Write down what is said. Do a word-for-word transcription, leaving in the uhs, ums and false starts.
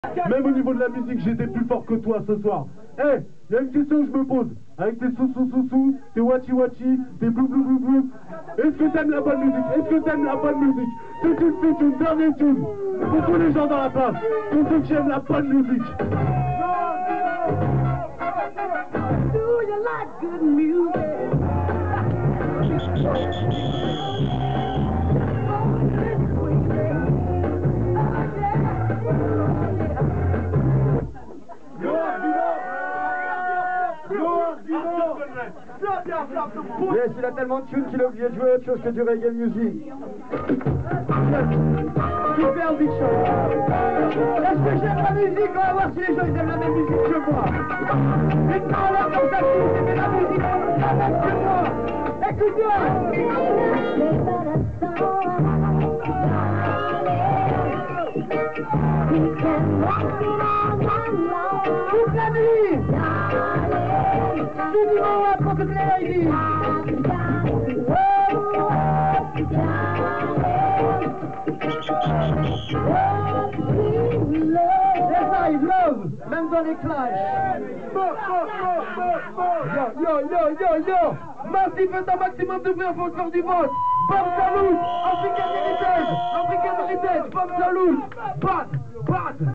Même au niveau de la musique, j'étais plus fort que toi ce soir. Eh, hey, il y a une question que je me pose. Avec tes sous-sous-sous-sous, tes wachi-wachi, tes blou-blou-blou-blou. Est-ce que t'aimes la bonne musique? Est-ce que t'aimes la bonne musique? C'est une fille, une dernière tune. Pour tous les gens dans la place, pour ceux qui aiment la bonne musique. Do you like good music? Yes, il a tellement de thunes qu'il a oublié de jouer autre chose que du reggae music. Yes. Super Big Show. Est-ce que j'aime la musique? On va voir si les gens ils aiment la même musique que moi. Une main en l'air comme ça, si vous aimez la musique, la même que moi. Écoute-moi. Toute la nuit. Tout dimanche pour toutes les ladies. Les live love, même dans les clashs. Yo, yo, yo, yo, yo. Massif est un maximum de bruit, faut faire du vote. Bam Salut, African Heritage, African Heritage, Bam Salut, Bad, Bad.